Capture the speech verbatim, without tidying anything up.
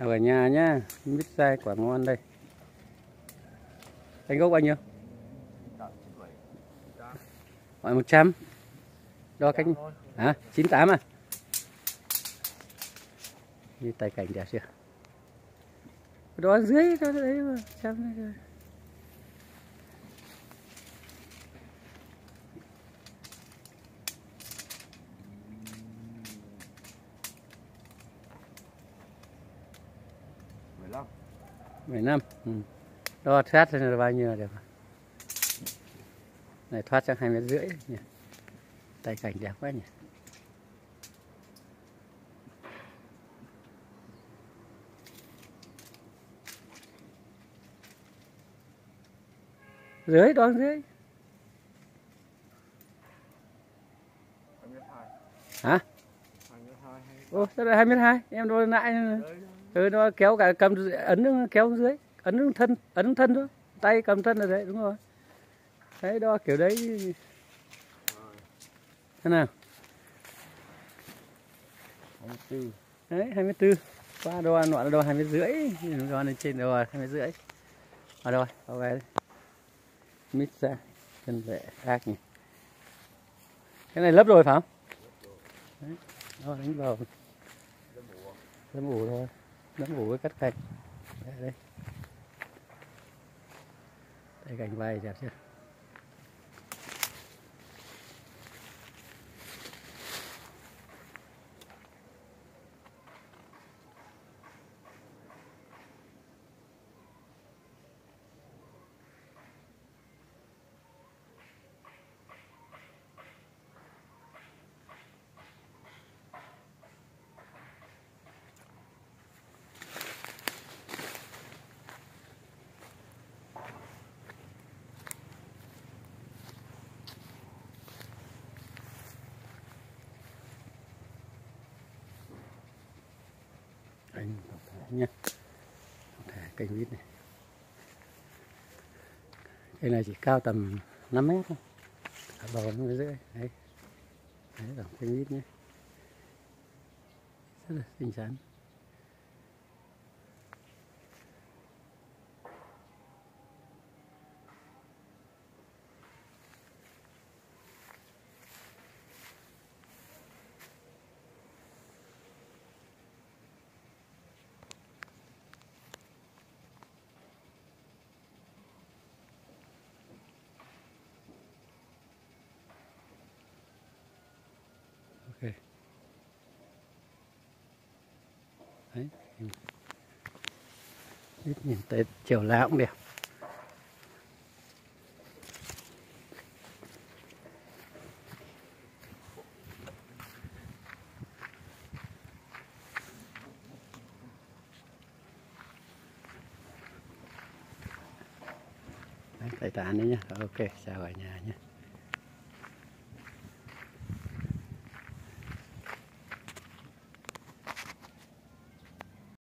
Ở nhà nhá, mít dai quả ngon đây. Cành gốc bao nhiêu? Hỏi một trăm. Đo cánh hả? chín tám à? Như tay cảnh đẹp chưa? Đó dưới đó đấy mà, trăm rồi. mười lăm. Ừ. Đo thoát là bao nhiêu là được. Này thoát sang hai mét rưỡi nhỉ. Tay cảnh đẹp quá nhỉ. Dưới đo dưới. Hả? Ô, sao lại hai mét hai? Em đo lại. Ừ, nó kéo cả cầm ấn kéo dưới, ấn thân, ấn thân thôi. Tay cầm thân là đấy, đúng rồi. Đấy đo kiểu đấy. Thế nào? hai mươi tư. Đấy, hai mươi tư. Qua đo nọ là đo hai mét rưỡi, đo lên trên đo hai mét rưỡi. Ở đâu rồi? Ở đây. Mít ra, chân vệ ác nhỉ. Cái này lấp rồi phải không? Đấy, đo đánh vào. Lấp ủ thôi. Lấp ủ với cắt cành. Đây, đây. Đây cành vai đẹp chưa? Anh nhé, cây mít này, cây này chỉ cao tầm năm mét thôi, cả bầu nó rưỡi, đấy, đấy là cây mít nhé, rất là xinh xắn. Okay. Đấy, nhìn tới chiều lá cũng đẹp. Đấy, tay tán đấy nhá. Ok, chào cả nhà nhé.